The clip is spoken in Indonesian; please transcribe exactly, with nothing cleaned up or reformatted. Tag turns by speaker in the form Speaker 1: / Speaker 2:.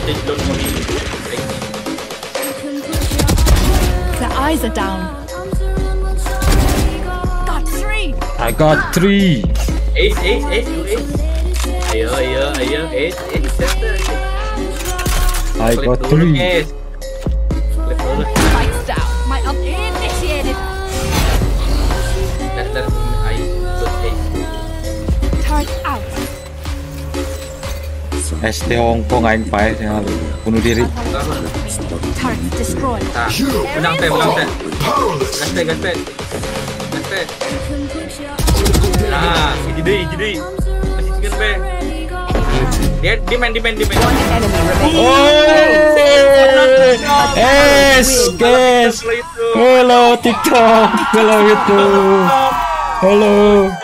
Speaker 1: The eyes are down. Got three.
Speaker 2: I got three.
Speaker 3: Ace, ace, ace, ace. Ayo, ayo, ayo, ace, ace, ace.
Speaker 2: I got three.
Speaker 3: Ace.
Speaker 1: Lights down. My ult initiated.
Speaker 3: That's that's ace. Good ace.
Speaker 1: Turret out.
Speaker 2: S T Hong Kong aing pae yang lalu bunuh diri.
Speaker 1: Turret destroyed.
Speaker 3: Nah, menang teh, menang teh. Gas teh, gas teh. Gas teh. Nah, hiji deui, hiji deui. Masih cikin teh. Dia di main, di main, di main.
Speaker 2: Oh, es, guys. Hello TikTok, hello YouTube, hello.